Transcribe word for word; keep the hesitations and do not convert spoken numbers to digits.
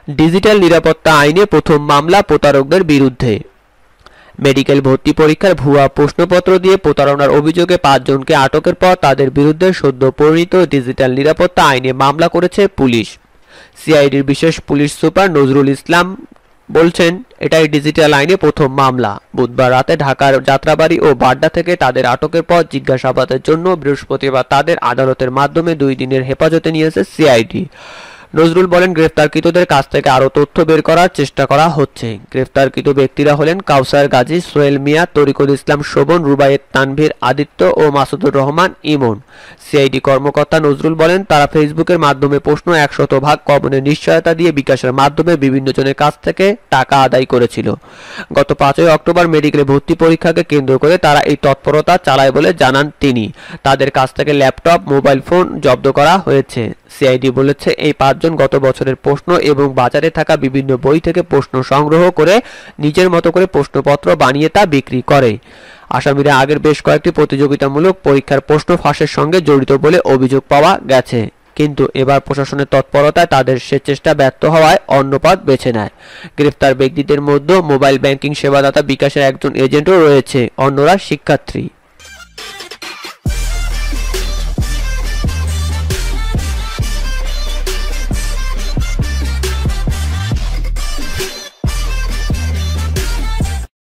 Digital নিরাপত্তা আইনে প্রথম মামলা প্রতারকদের বিরুদ্ধে। মেডিকেল ভর্তি পরীক্ষার ভুয়া প্রশ্নপত্র দিয়ে প্রতারণার অভিযোগে পাঁচজনকে আটকের পর তাদের বিরুদ্ধে সদ্য প্রণীত ডিজিটাল নিরাপত্তা আইনে মামলা করেছে পুলিশ। সিআইডির বিশেষ পুলিশ সুপার নজরুল ইসলাম বলছেন, এটাই ডিজিটাল আইনে প্রথম মামলা। বুধবার রাতে ঢাকার যাত্রাবাড়ি ও বাড্ডা থেকে তাদের আটকের পর জিজ্ঞাসাবাদের জন্য বৃহস্পতিবার তাদের আদালতের মাধ্যমে দুই দিনের হেফাজতে নিয়েছে সিআইডি। নজরুল বলেন, গ্রেফতারকৃতদের কাছ থেকে আরও তথ্য বের করার চেষ্টা করা হচ্ছে। গ্রেফতারকৃত ব্যক্তিরা হলেন কাউসার গাজী, সোহেল মিয়া, তরিকুল ইসলাম শোভন, রুবায়েত তানভীর, আদিত্য ও মাসুদুর রহমান ইমন। সিআইডি কর্মকর্তা নজরুল বলেন, তারা ফেসবুকের মাধ্যমে প্রশ্ন একশত ভাগ কমনের নিশ্চয়তা দিয়ে বিকাশের মাধ্যমে বিভিন্ন জনের কাছ থেকে টাকা আদায় করেছিল। গত পাঁচই অক্টোবর মেডিকেলে ভর্তি পরীক্ষাকে কেন্দ্র করে তারা এই তৎপরতা চালায় বলে জানান তিনি। তাদের কাছ থেকে ল্যাপটপ, মোবাইল ফোন জব্দ করা হয়েছে। সিআইডি বলেছে, এই পাঁচজন গত বছরের প্রশ্ন এবং বাজারে থাকা বিভিন্ন বই থেকে প্রশ্ন সংগ্রহ করে নিজের মতো করে প্রশ্নপত্র বানিয়ে তা বিক্রি করে। আসামিরা আগের বেশ কয়েকটি প্রতিযোগিতামূলক পরীক্ষার প্রশ্ন ফাঁসের সঙ্গে জড়িত বলে অভিযোগ পাওয়া গেছে, কিন্তু এবার প্রশাসনের তৎপরতায় তাদের সে চেষ্টা ব্যর্থ হওয়ায় অন্য পথ বেছে নেয়। গ্রেফতার ব্যক্তিদের মধ্যে মোবাইল ব্যাংকিং সেবাদাতা বিকাশের একজন এজেন্টও রয়েছে, অন্যরা শিক্ষার্থী।